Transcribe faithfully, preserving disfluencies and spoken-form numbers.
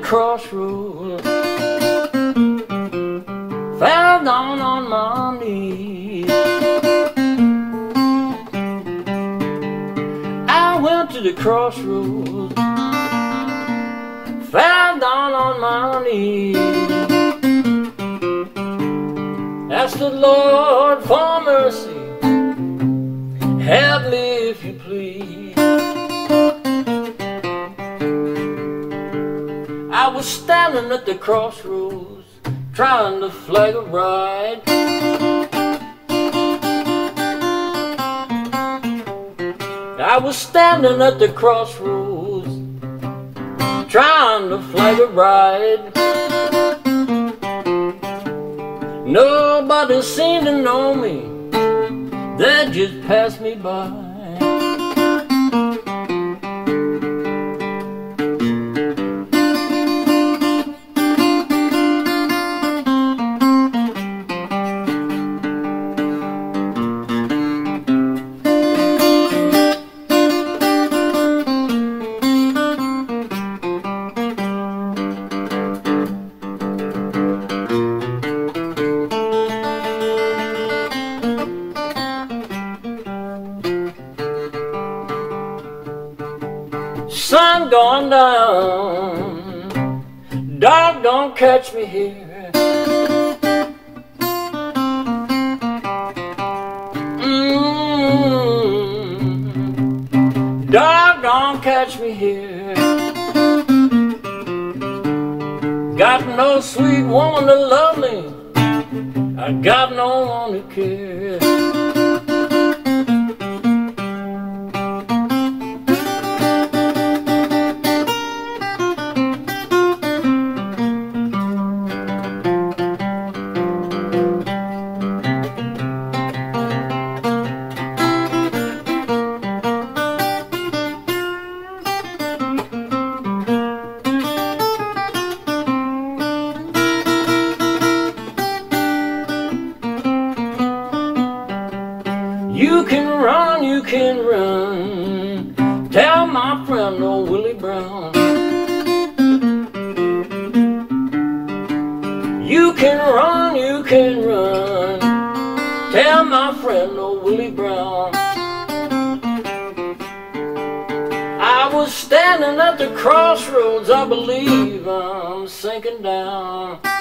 crossroads, fell down on my knees. I went to the crossroads, fell down on my knees. Asked the Lord for mercy, help me if you please. I was standing at the crossroads, trying to flag a ride. I was standing at the crossroads, trying to flag a ride. Nobody seemed to know me, they just passed me by. Sun going down, dark don't catch me here. Mm, dark don't catch me here. Got no sweet woman to love me, I got no one to care. You can run, you can run, tell my friend old Willie Brown. You can run, you can run, tell my friend old Willie Brown. I was standing at the crossroads, I believe I'm sinking down.